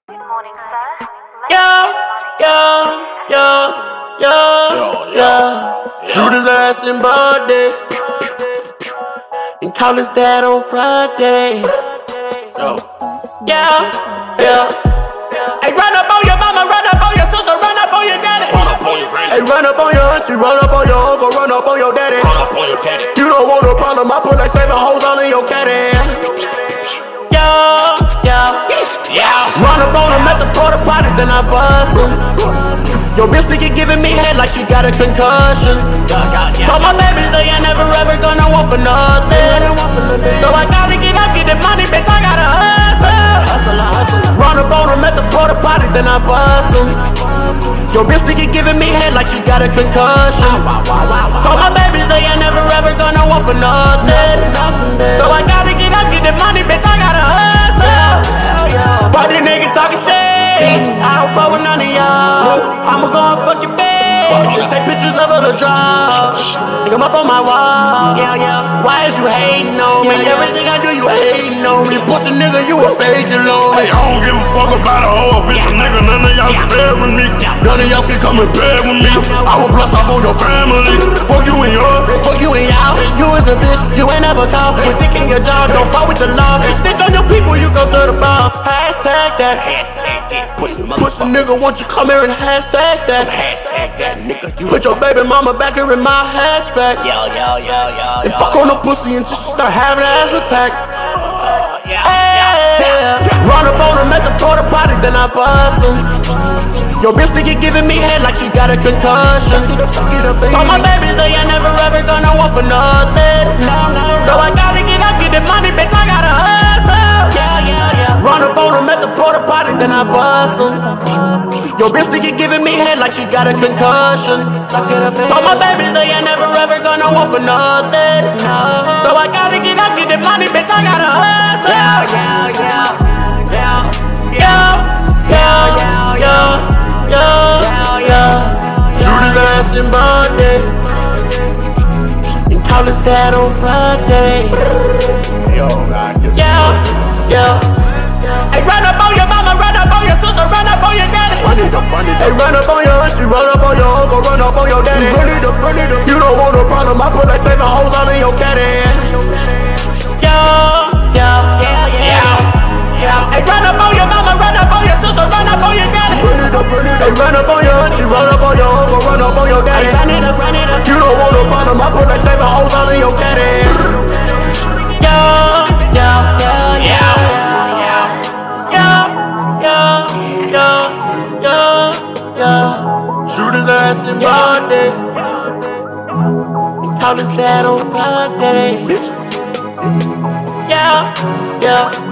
Good morning, sir. Shoot his ass in birthday and call his dad on Friday. Hey, run up on your mama, run up on your sister, run up on your daddy. Hey, run up on your auntie, run up on your uncle, run up on your daddy. You don't want no problem, I put like 7 hoes all in your caddy. Run up on him at the porta potty, then I bust him. Your bitch think giving me head like she got a concussion. Told my babies they ain't never ever gonna want for nothing. So I gotta get up, get the money, bitch, I gotta hustle. Run up on him at the porta potty, then I bust him. Your bitch think giving me head like she got a concussion. Told my babies they ain't never ever gonna want for nothing. So I gotta get up, get the money, bitch, I gotta hustle. But these niggas talking shit, I don't fuck with none of y'all. I'ma go and fuck your bitch and take pictures of her to drop. Nigga, I'm up on my wall. Why is you hating on me? Everything I do, you hating on me. Pussy nigga, you a fake alone. Hey, I don't give a fuck about a hoe, bitch, a nigga. None of y'all can bed with me. None of y'all can come in bed with me. I will blast off on your family. Fuck you and yours. Fuck you and y'all. You is a bitch, you ain't never called. With dick in your jaw, don't fuck with the law. Snitch on your people, you go to the boss. Hashtag that. Pussy nigga, won't you come here and hashtag that? Hashtag that, nigga. Put your baby mama back here in my hatchback. And fuck on the pussy until she start having an asthma attack. Run up on him at the porta potty, then I bust him. Your bitch think giving me head like she got a concussion. Told my babies they ain't never ever gonna want for nothing. So I gotta get up, get the money, bitch, I gotta hustle. Run up on him at the porta potty, then I bust him. Your bitch think giving me head like she got a concussion. Told my babies they ain't never ever gonna want for nothing. So I gotta get up, get the money, bitch, I gotta hustle. Shoot his ass in birthday and call his dad on Friday. Hey, run up on your mama, run up on your sister, run up on your daddy. Hey, run up on your auntie, run up on your uncle, run up on your daddy. You don't want no problem, I put like 7 hoes all in your caddy. Hey, run up on your mama, run up on your sister, run up on your daddy. Hey, run up on your auntie, run up on your uncle, run up on your daddy. You don't want no problem, I put like 7 hoes all in your caddy. Shoot his ass in birthday and call his dad on Friday.